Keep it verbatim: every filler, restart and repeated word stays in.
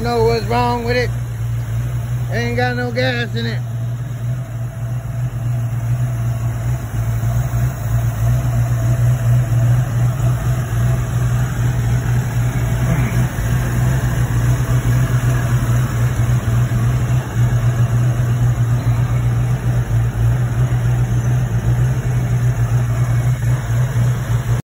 know what's wrong with it. Ain't got no gas in it.